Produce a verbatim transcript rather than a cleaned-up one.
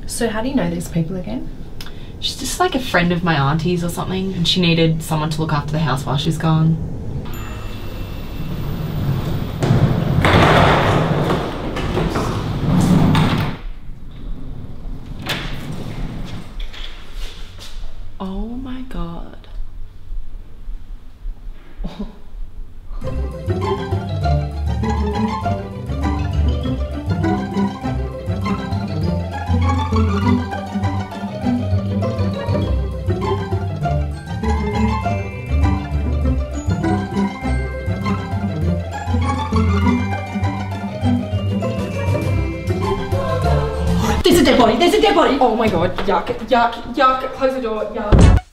So how do you know these people again? She's just like a friend of my auntie's or something, and she needed someone to look after the house while she's gone. Oh my god. Oh. There's a dead body, there's a dead body! Oh my god, yuck, yuck, yuck, close the door, yuck.